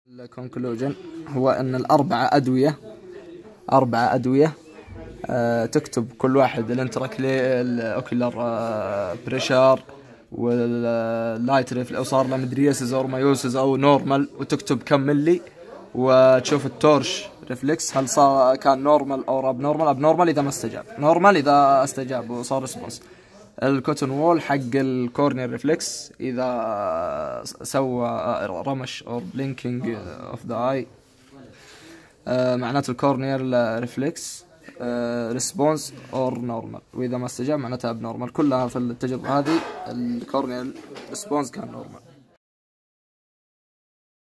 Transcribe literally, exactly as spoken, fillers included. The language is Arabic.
الكونكلوجن هو ان الاربعه ادويه اربعه ادويه أه تكتب كل واحد الانتراكلي الاوكيلر أه بريشر واللايت ريفل او صار له مدريسز او مايوسز او نورمال، وتكتب كم ملي وتشوف التورش ريفلكس هل صار كان نورمال او اب نورمال. اب نورمال اذا ما استجاب، نورمال اذا استجاب وصار ريسبونس. الكوتون وول حق الكورنيال ريفلكس اذا سوى رمش او بلينكينج اوف ذا اي معناته الكورنيال ريفلكس ريسبونس اور نورمال، واذا ما استجاب معناتها اب نورمال. كلها في التجربه هذه الكورنيال ريسبونس كان نورمال.